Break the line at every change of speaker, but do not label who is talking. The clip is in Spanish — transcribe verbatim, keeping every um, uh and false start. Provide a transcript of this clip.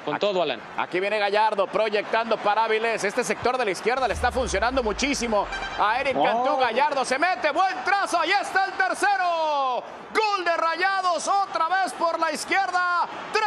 con
aquí,
todo, Alan.
Aquí viene Gallardo proyectando para Avilés. Este sector de la izquierda le está funcionando muchísimo a Eric
Oh.
Cantú. Gallardo se mete, buen trazo, ahí está el tercero. Gol de Rayados, otra vez por la izquierda.